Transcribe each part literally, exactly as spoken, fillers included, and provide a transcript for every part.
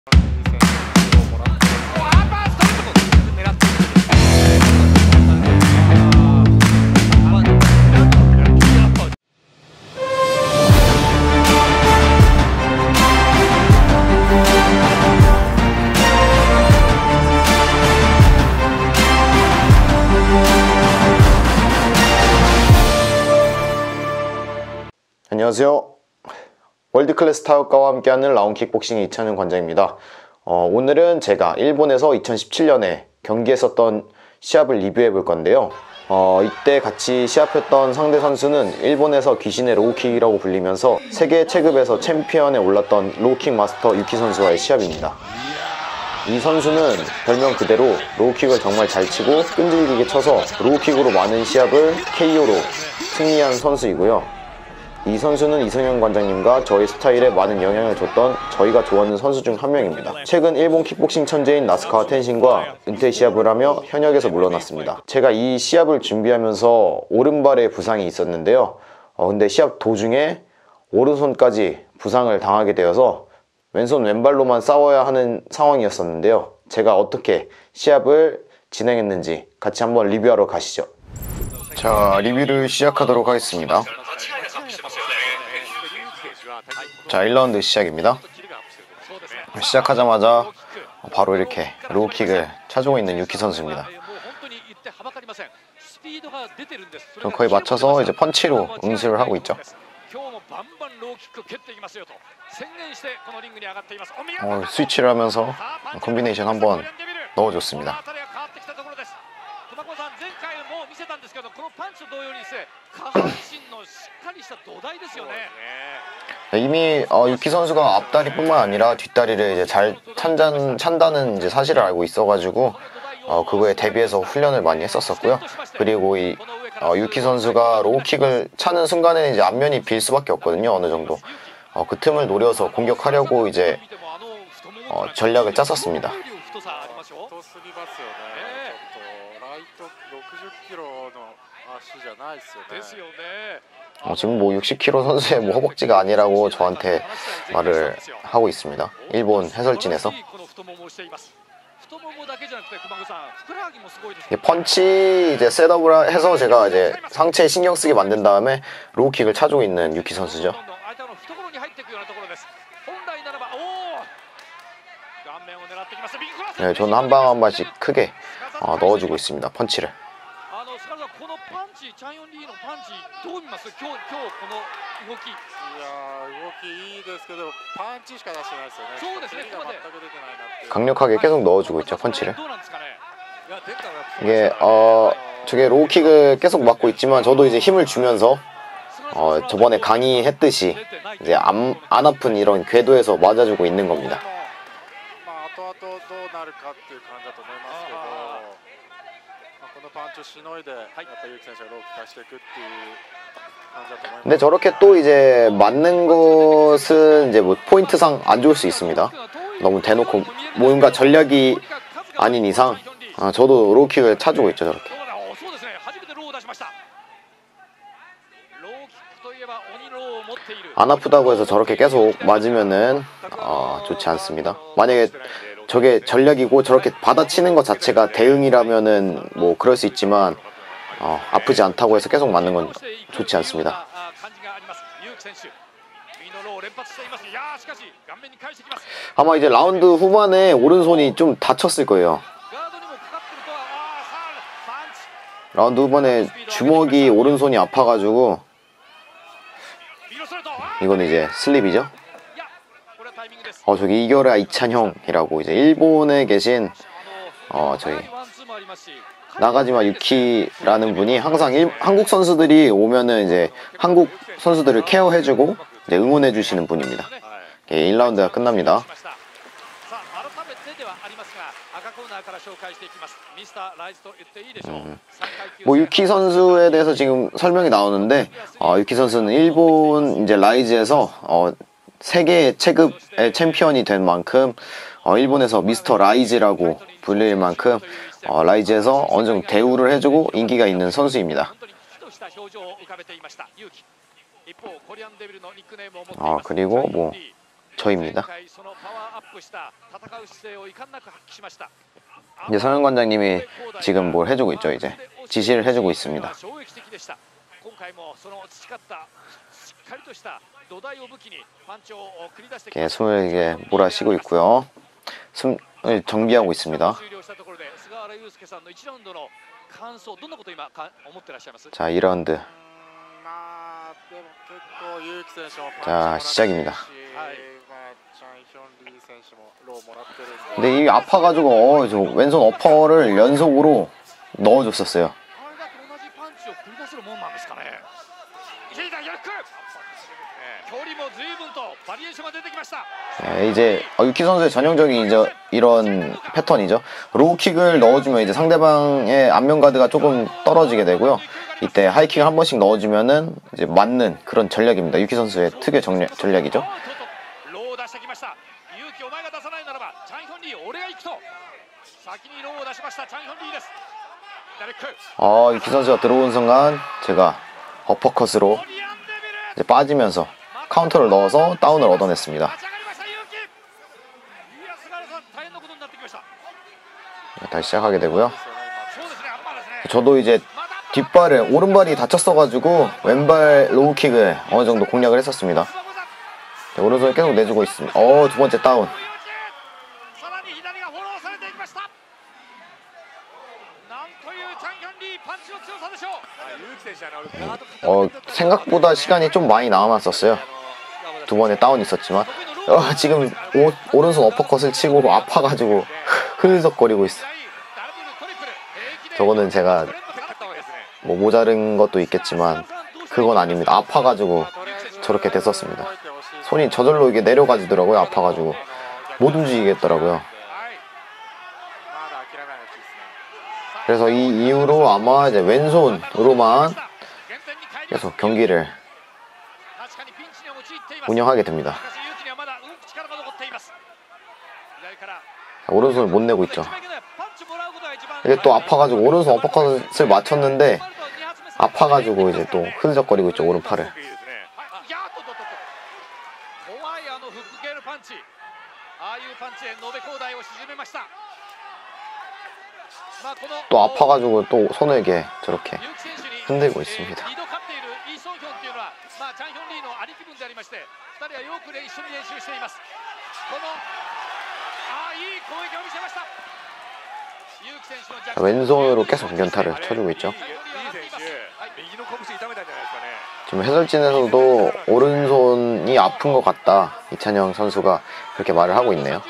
안녕하세요. 월드클래스 타격가와 함께하는 라운킥복싱 이찬현 관장입니다. 어, 오늘은 제가 일본에서 이천십칠 년에 경기했었던 시합을 리뷰해 볼 건데요. 어, 이때 같이 시합했던 상대 선수는 일본에서 귀신의 로우킥이라고 불리면서 세계 체급에서 챔피언에 올랐던 로우킥 마스터 유키 선수와의 시합입니다. 이 선수는 별명 그대로 로우킥을 정말 잘 치고 끈질기게 쳐서 로우킥으로 많은 시합을 케이오로 승리한 선수이고요. 이 선수는 이승현 관장님과 저희 스타일에 많은 영향을 줬던 저희가 좋아하는 선수 중 한 명입니다. 최근 일본 킥복싱 천재인 나스카와 텐신과 은퇴 시합을 하며 현역에서 물러났습니다. 제가 이 시합을 준비하면서 오른발에 부상이 있었는데요. 어, 근데 시합 도중에 오른손까지 부상을 당하게 되어서 왼손 왼발로만 싸워야 하는 상황이었었는데요. 제가 어떻게 시합을 진행했는지 같이 한번 리뷰하러 가시죠. 자, 리뷰를 시작하도록 하겠습니다. 자, 일 라운드 시작입니다. 시작하자마자 바로 이렇게 로우킥을 차주고 있는 유키 선수입니다. 좀 거의 맞춰서 이제 펀치로 응수를 하고 있죠. 어, 스위치를 하면서 콤비네이션 한번 넣어줬습니다. 이미 어, 유키 선수가 앞다리뿐만 아니라 뒷다리를 이제 잘 찬다는, 찬다는 이제 사실을 알고 있어가지고 어, 그거에 대비해서 훈련을 많이 했었었고요. 그리고 이 어, 유키 선수가 로우킥을 차는 순간에 이제 앞면이 빌 수밖에 없거든요. 어느 정도 어, 그 틈을 노려서 공격하려고 이제 어, 전략을 짰었습니다. 어, 지금 뭐 육십 킬로그램 선수의 뭐 허벅지가 아니라고 저한테 말을 하고 있습니다. 일본 해설진에서. 펀치 이제 셋업을 해서 제가 이제 상체에 신경 쓰게 만든 다음에 로우킥을 차주고 있는 유키 선수죠. 네, 저는 한 방 한 방씩 크게 어, 넣어주고 있습니다. 펀치를. 강력하게 계속 넣어주고 있죠, 펀치를. 이게 어 저게 로우킥을 계속 맞고 있지만 저도 이제 힘을 주면서 어 저번에 강의했듯이 이제 안, 안 아픈 이런 궤도에서 맞아주고 있는 겁니다. 근데 저렇게 또 이제 맞는 것은 이제 뭐 포인트상 안 좋을 수 있습니다. 너무 대놓고 뭔가 전략이 아닌 이상 아, 저도 로우킥을 차주고 있죠, 저렇게. 안 아프다고 해서 저렇게 계속 맞으면은 어, 좋지 않습니다. 만약에 저게 전략이고 저렇게 받아치는 것 자체가 대응이라면은 뭐 그럴 수 있지만 어, 아프지 않다고 해서 계속 맞는 건 좋지 않습니다. 아마 이제 라운드 후반에 오른손이 좀 다쳤을 거예요. 라운드 후반에 주먹이 오른손이 아파가지고 이거는 이제 슬립이죠. 어 저기 이겨라 이찬형이라고 이제 일본에 계신 어 저희 나가지마 유키라는 분이 항상 일, 한국 선수들이 오면은 이제 한국 선수들을 케어해주고 이제 응원해주시는 분입니다. 예, 일 라운드가 끝납니다. 음, 뭐 유키 선수에 대해서 지금 설명이 나오는데 어, 유키 선수는 일본 이제 라이즈에서 어, 세계 체급의 챔피언이 된 만큼 어, 일본에서 미스터 라이즈라고 불릴 만큼 어, 라이즈에서 어느 정도 대우를 해주고 인기가 있는 선수입니다. 아 그리고 뭐 저입니다. 이제 성현 관장님이 지금 뭘 해주고 있죠. 이제 지시를 해주고 있습니다. 이렇게 숨을 이게 몰아쉬고 있고요. 숨을 정비하고 있습니다. 자, 이 라운드. 자, 시작입니다. 근데 이 아파가지고 어, 저 왼손 어퍼를 연속으로 넣어줬었어요. 네, 이제 유키 선수의 전형적인 이제 이런 패턴이죠. 로우킥을 넣어주면 이제 상대방의 안면 가드가 조금 떨어지게 되고요. 이때 하이킥을 한 번씩 넣어주면은 이제 맞는 그런 전략입니다. 유키 선수의 특유의 전략, 전략이죠. 아, 유키 선수가 들어온 순간 제가 어퍼컷으로 이제 빠지면서 카운터를 넣어서 다운을 얻어냈습니다. 다시 시작하게 되고요. 저도 이제 뒷발을 오른발이 다쳤어가지고 왼발 로우킥을 어느 정도 공략을 했었습니다. 자, 오른손을 계속 내주고 있습니다. 어, 두 번째 다운. 어, 생각보다 시간이 좀 많이 남았었어요. 두 번의 다운이 있었지만 어, 지금 오, 오른손 어퍼컷을 치고 아파가지고 흐느적거리고 있어. 저거는 제가 뭐 모자른 것도 있겠지만 그건 아닙니다. 아파가지고 저렇게 됐었습니다. 손이 저절로 이게 내려가지더라고요. 아파가지고 못 움직이겠더라고요. 그래서 이 이후로 아마 이제 왼손으로만 계속 경기를 운영하게 됩니다. 오른손을 못 내고 있죠. 이게 또 아파가지고 오른손 어퍼컷을 맞췄는데 아파가지고 이제 또 흐느적거리고 있죠. 오른팔을. 또 아파가지고 또 손을 이렇게 저렇게 흔들고 있습니다. 자, 왼손으로 계속 연타를 쳐주고 있죠. 지금 해설진에서도 오른손이 아픈 것 같다, 이찬영 선수가 그렇게 말을 하고 있네요.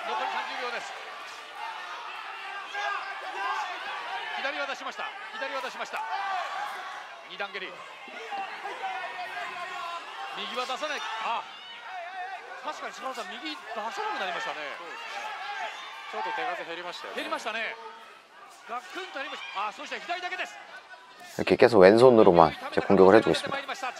이렇게 계속 왼손으로만 이제 공격을 해주고 있습니다.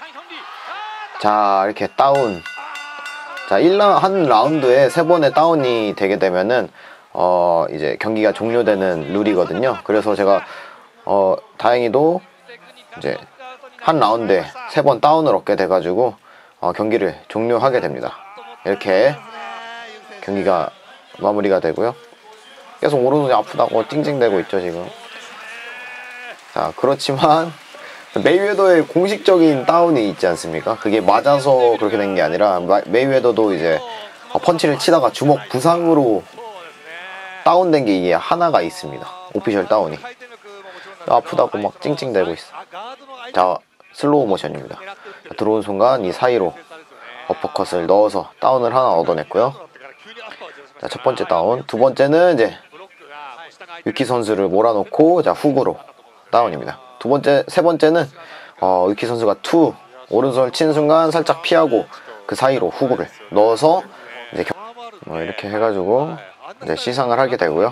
자, 이렇게 다운. 자, 일 라운드, 한 라운드에 세 번의 다운이 되게 되면은 어 이제 경기가 종료되는 룰이거든요. 그래서 제가 어 다행히도 이제 한 라운드에 세 번 다운을 얻게 돼가지고 어, 경기를 종료하게 됩니다. 이렇게 경기가 마무리가 되고요. 계속 오른손이 아프다고 찡찡대고 있죠 지금. 자, 그렇지만 메이웨더의 공식적인 다운이 있지 않습니까? 그게 맞아서 그렇게 된 게 아니라 메이웨더도 이제 펀치를 치다가 주먹 부상으로 다운된 게 이게 하나가 있습니다. 오피셜 다운이. 아프다고 막 찡찡대고 있어. 자, 슬로우 모션입니다. 자, 들어온 순간 이 사이로 어퍼컷을 넣어서 다운을 하나 얻어냈고요. 자, 첫 번째 다운. 두 번째는 이제 유키 선수를 몰아놓고 자, 훅으로 다운입니다. 두 번째, 세 번째는 어, 유키 선수가 투 오른손을 친 순간 살짝 피하고 그 사이로 훅을 넣어서 이제 겨... 뭐 이렇게 해가지고 이제 시상을 하게 되고요.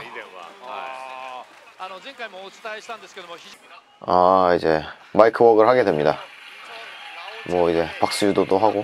아, 이제 마이크 웍을 하게 됩니다. 뭐 이제 박수 유도도 하고.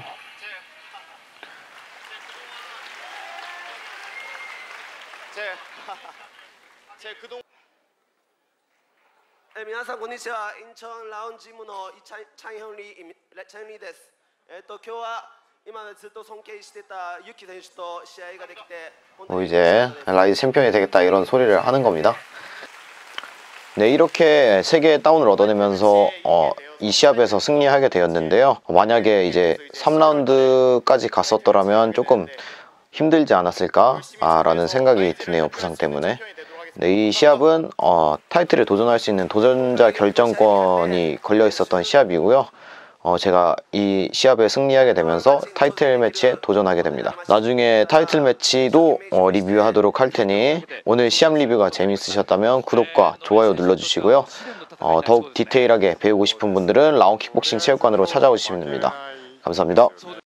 え皆さんこんにちは。インチョンラウンジムのチャンヒョンリーチャンリーです。えっと今日は今までずっと尊敬してたユキ選手と試合ができて本当 뭐 に 이제 라이즈 챔피언이 되겠다 이런 소리를 하는 겁니다. 네, 이렇게 세 개의 다운을 얻어내면서 어, 이 시합에서 승리하게 되었는데요. 만약에 이제 삼 라운드까지 갔었더라면 조금 힘들지 않았을까 아, 라는 생각이 드네요. 부상 때문에. 네, 이 시합은 어, 타이틀에 도전할 수 있는 도전자 결정권이 걸려 있었던 시합이고요. 어, 제가 이 시합에 승리하게 되면서 타이틀 매치에 도전하게 됩니다. 나중에 타이틀 매치도 어, 리뷰하도록 할 테니 오늘 시합 리뷰가 재밌으셨다면 구독과 좋아요 눌러주시고요. 어, 더욱 디테일하게 배우고 싶은 분들은 라온킥복싱 체육관으로 찾아오시면 됩니다. 감사합니다.